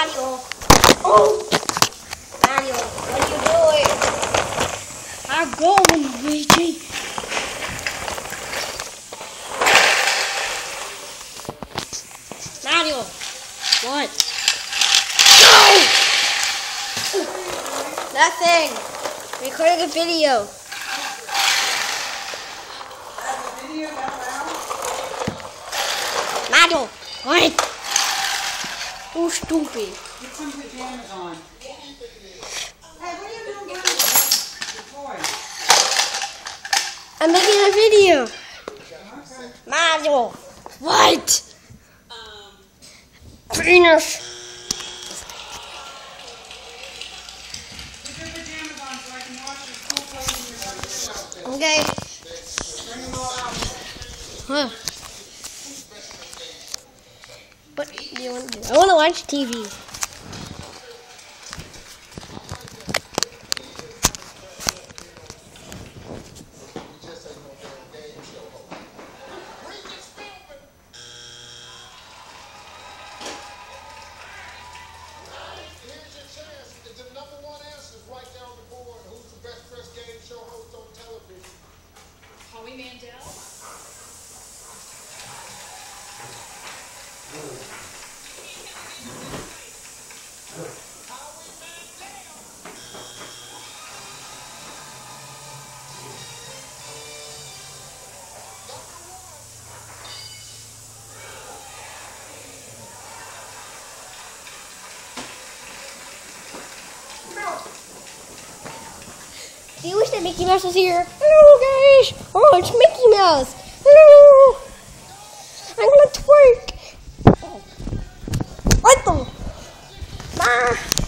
Mario. Oh! Mario, what are you doing? I'm going, Luigi. Mario, what? No! Nothing. Recording a video. Mario, what? Oh, stupid. Get some pajamas on. Hey, what are you doing with your toy? I'm making a video. Okay. Mario, what? Penis. Put your pajamas on so I can wash your school clothes and your Okay. bring them all out. Huh. What do you want to do? I want to watch TV. Howie Mandel? Do you wish that Mickey Mouse was here? Hello, guys. Oh, it's Mickey Mouse. Hello. I'm gonna twerk. What the? Ah.